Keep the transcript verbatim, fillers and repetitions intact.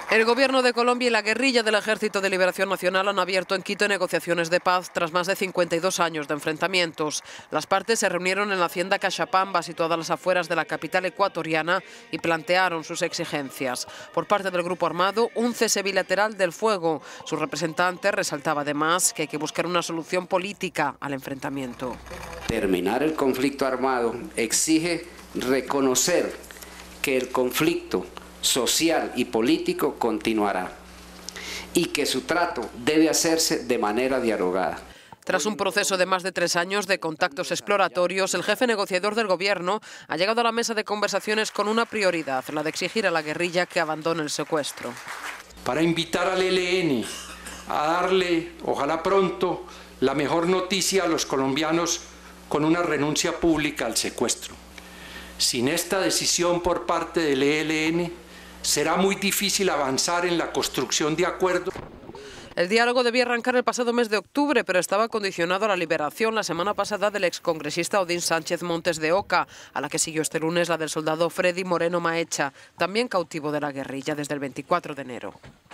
El gobierno de Colombia y la guerrilla del Ejército de Liberación Nacional han abierto en Quito negociaciones de paz tras más de cincuenta y dos años de enfrentamientos. Las partes se reunieron en la hacienda Cachapamba, situada a las afueras de la capital ecuatoriana, y plantearon sus exigencias. Por parte del grupo armado, un cese bilateral del fuego. Su representante resaltaba además que hay que buscar una solución política al enfrentamiento. Terminar el conflicto armado exige reconocer que el conflicto social y político continuará y que su trato debe hacerse de manera dialogada. Tras un proceso de más de tres años de contactos exploratorios, el jefe negociador del gobierno ha llegado a la mesa de conversaciones con una prioridad, la de exigir a la guerrilla que abandone el secuestro. Para invitar al E L N a darle, ojalá pronto, la mejor noticia a los colombianos con una renuncia pública al secuestro. Sin esta decisión por parte del E L N, será muy difícil avanzar en la construcción de acuerdos. El diálogo debía arrancar el pasado mes de octubre, pero estaba condicionado a la liberación la semana pasada del excongresista Odín Sánchez Montes de Oca, a la que siguió este lunes la del soldado Freddy Moreno Maecha, también cautivo de la guerrilla desde el veinticuatro de enero.